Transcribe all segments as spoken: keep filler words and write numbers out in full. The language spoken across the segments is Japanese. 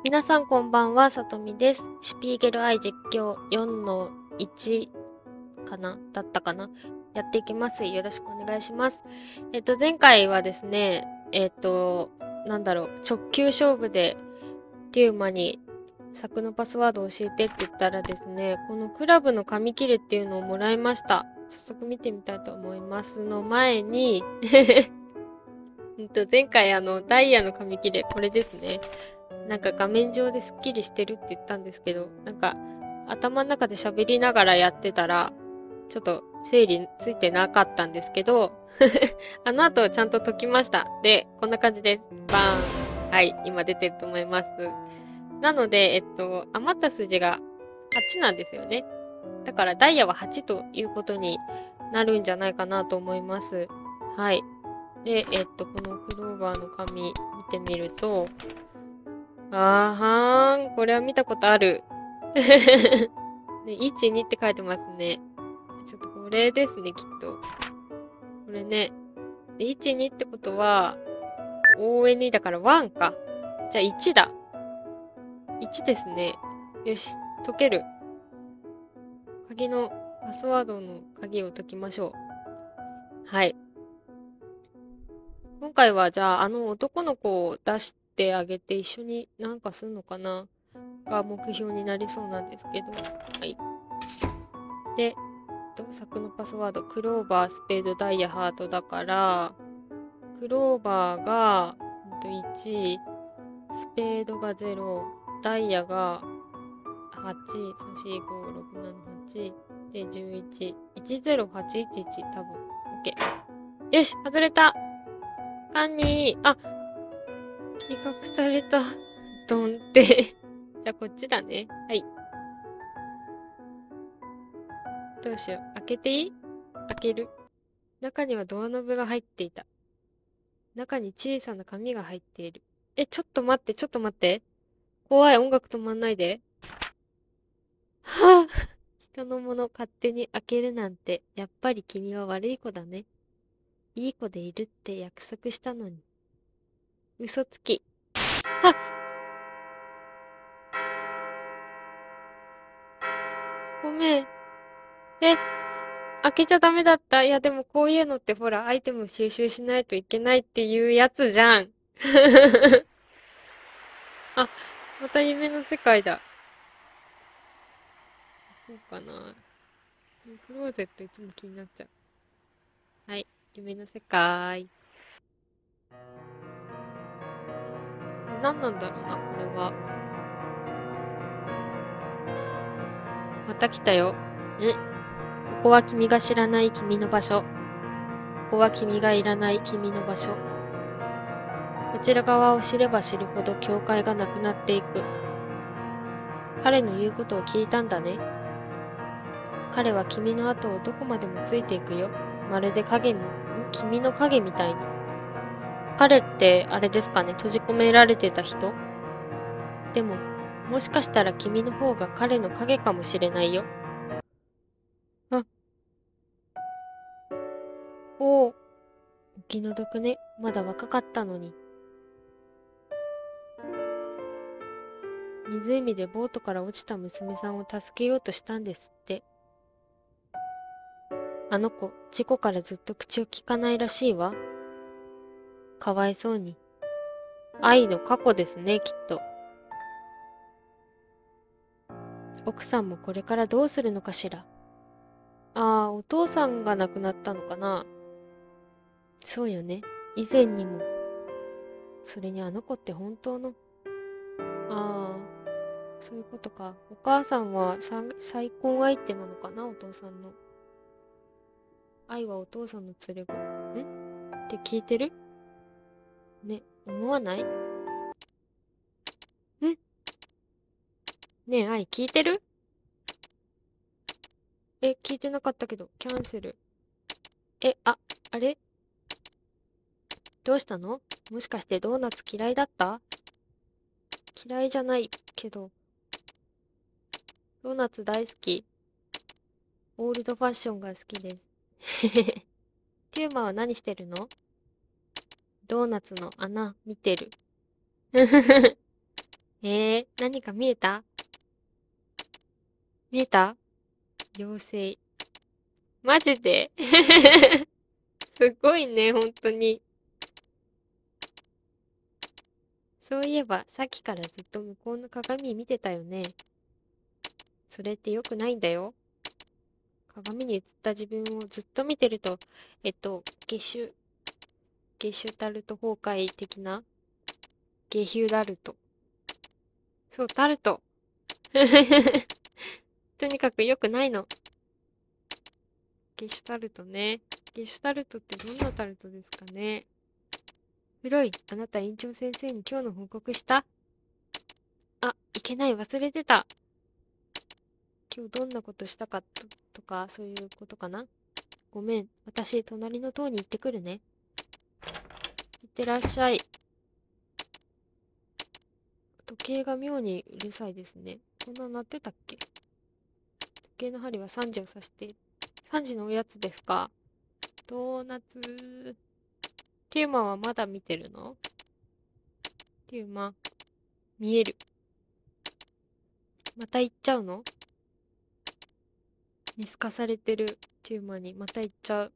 皆さんこんばんは、さとみです。シュピーゲルアイ実況よんのいちかなだったかなやっていきます。よろしくお願いします。えっと、前回はですね、えっと、なんだろう、直球勝負でテューマに柵のパスワードを教えてって言ったらですね、このクラブの紙切れっていうのをもらいました。早速見てみたいと思いますの前に、えっと、前回あの、ダイヤの紙切れ、これですね。なんか画面上ですっきりしてるって言ったんですけど、なんか頭の中で喋りながらやってたら、ちょっと整理ついてなかったんですけど、あの後ちゃんと解きました。で、こんな感じです。バーン。はい、今出てると思います。なので、えっと、余った数字がはちなんですよね。だからダイヤははちということになるんじゃないかなと思います。はい。で、えっと、このクローバーの紙見てみると、あーはーん、これは見たことある。ね、いち、にって書いてますね。ちょっとこれですね、きっと。これね。いち、にってことは、オーエヌイー だからいちか。じゃあいちだ。いちですね。よし、解ける。鍵の、パスワードの鍵を解きましょう。はい。今回はじゃあ、あの男の子を出してあげて一緒になんかするのかなが目標になりそうなんですけど。はい。で、柵のパスワード、クローバー、スペード、ダイヤ、ハートだから、クローバーがいち、スペードがゼロ、ダイヤがはち、さん、よん、ご、ろく、なな、はち、で、じゅういち、いちゼロはちいちいち、多分。OK。よし、外れた。カンニー、あ、威嚇された。ドンって。じゃあ、こっちだね。はい。どうしよう。開けていい？開ける。中にはドアノブが入っていた。中に小さな紙が入っている。え、ちょっと待って、ちょっと待って。怖い、音楽止まんないで。はぁ、人のもの勝手に開けるなんて、やっぱり君は悪い子だね。いい子でいるって約束したのに。嘘つき。はっ、ごめん。え、開けちゃダメだった。いや、でもこういうのってほら、アイテム収集しないといけないっていうやつじゃん。あ、また夢の世界だ。そうかな。クローゼットいつも気になっちゃう。はい。夢の世界。何なんだろうな、これは。また来たよ。ん、ここは君が知らない君の場所。ここは君がいらない君の場所。こちら側を知れば知るほど境界がなくなっていく。彼の言うことを聞いたんだね。彼は君の後をどこまでもついていくよ。まるで影も、ん君の影みたいに。彼ってあれですかね、閉じ込められてた人？でも、もしかしたら君の方が彼の影かもしれないよ。あ、おお、お気の毒ね。まだ若かったのに。湖でボートから落ちた娘さんを助けようとしたんですって。あの子、事故からずっと口を聞かないらしいわ。かわいそうに。愛の過去ですね、きっと。奥さんもこれからどうするのかしら。ああ、お父さんが亡くなったのかな。そうよね。以前にも。それにあの子って本当の。ああ、そういうことか。お母さんはさ再婚相手なのかな、お父さんの。愛はお父さんの連れ子。んって聞いてるね、思わない？んねえ、愛聞いてる？え、聞いてなかったけど、キャンセル。え、あ、あれどうしたの？もしかしてドーナツ嫌いだった？嫌いじゃないけど、ドーナツ大好き。オールドファッションが好きです。テューマは何してるの？ドーナツの穴見てる。 えー、何か見えた見えた妖精。マジですごいね、ほんとに。そういえば、さっきからずっと向こうの鏡見てたよね。それって良くないんだよ。鏡に映った自分をずっと見てると、えっと、ゲシュ、ゲシュタルト崩壊的なゲヒュダルト。そう、タルト。とにかく良くないの。ゲシュタルトね。ゲシュタルトってどんなタルトですかね。フロイ、あなた院長先生に今日の報告した？あ、いけない、忘れてた。今日どんなことしたかと、とか、そういうことかな。ごめん、私、隣の塔に行ってくるね。いってらっしゃい。時計が妙にうるさいですね。こんな鳴ってたっけ？時計の針はさんじを指している。さんじのおやつですか？ドーナツ。テューマはまだ見てるの？テューマ、見える。また行っちゃうの？見透かされてるテューマにまた行っちゃう。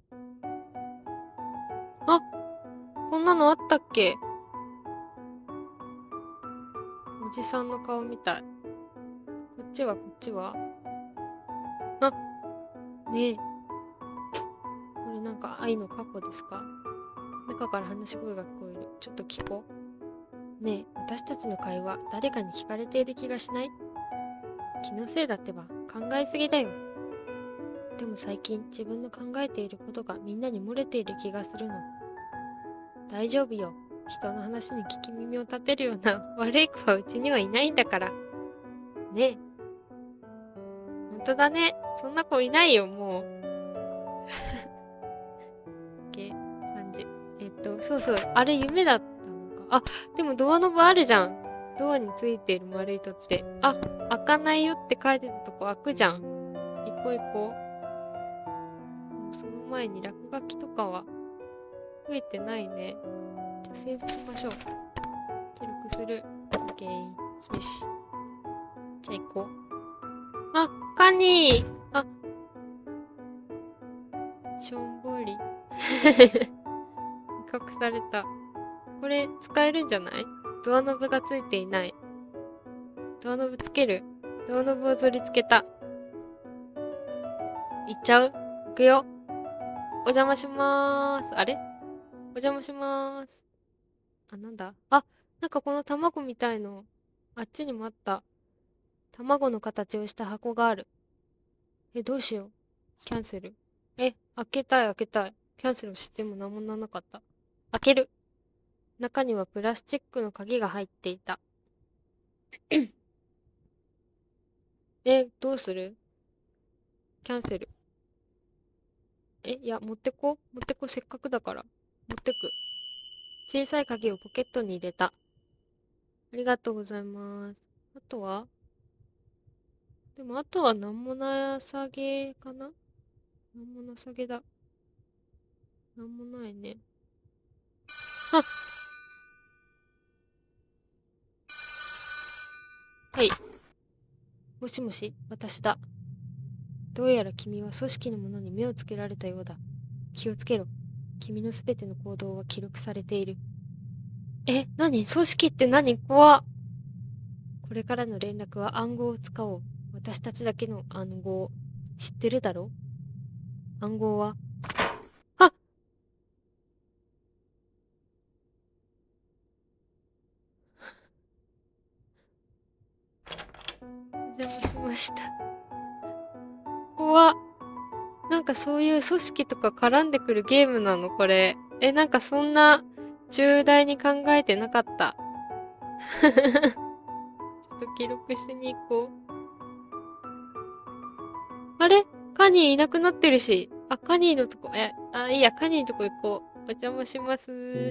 あ、こんなのあったっけ？おじさんの顔みたい。こっちはこっちはあ、ねえ。これなんか愛の過去ですか？中から話し声が聞こえる。ちょっと聞こう。ねえ、私たちの会話、誰かに聞かれている気がしない？気のせいだってば、考えすぎだよ。でも最近、自分の考えていることがみんなに漏れている気がするの。大丈夫よ。人の話に聞き耳を立てるような悪い子はうちにはいないんだから。ねえ。ほんとだね。そんな子いないよ、もう。け、さんじ。えっと、そうそう。あれ夢だったのか。あ、でもドアノブあるじゃん。ドアについている丸い糸って。あ、開かないよって書いてたとこ開くじゃん。行こう行こう。その前に落書きとかは増えてないね。じゃあセーブしましょう。記録する。OK。よし。じゃあ行こう。あ、カニー。あ、しょんぼり。隠された。これ使えるんじゃない？ドアノブがついていない。ドアノブつける。ドアノブを取り付けた。行っちゃう？行くよ。お邪魔しまーす。あれ？お邪魔しまーす。あ、なんだ？あ、なんかこの卵みたいの。あっちにもあった。卵の形をした箱がある。え、どうしよう。キャンセル。え、開けたい開けたい。キャンセルしても何もならなかった。開ける。中にはプラスチックの鍵が入っていた。え、どうする？キャンセル。え、いや、持ってこ。持ってこ、せっかくだから。持ってく。小さい鍵をポケットに入れた。ありがとうございます。あとはでも、あとは何もなさげかな？何もなさげだ。何もないね。あ、はい。もしもし、私だ。どうやら君は組織のものに目をつけられたようだ。気をつけろ。君のすべての行動は記録されている。え、何？組織って何？怖っ。これからの連絡は暗号を使おう。私たちだけの暗号。知ってるだろ？暗号は？あ、お邪魔しました。怖っ。なんかそういう組織とか絡んでくるゲームなのこれ。え、なんかそんな重大に考えてなかった。ちょっと記録してに行こう。あれ？カニーいなくなってるし。あ、カニーのとこ、え、あ、いいや、カニーのとこ行こう。お邪魔します。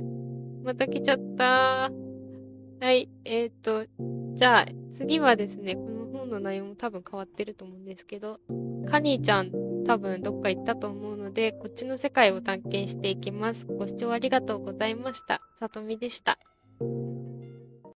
また来ちゃったー。はい、えーと、じゃあ、次はですね、この本の内容も多分変わってると思うんですけど、カニーちゃん多分どっか行ったと思うので、こっちの世界を探検していきます。ご視聴ありがとうございました。さとみでした。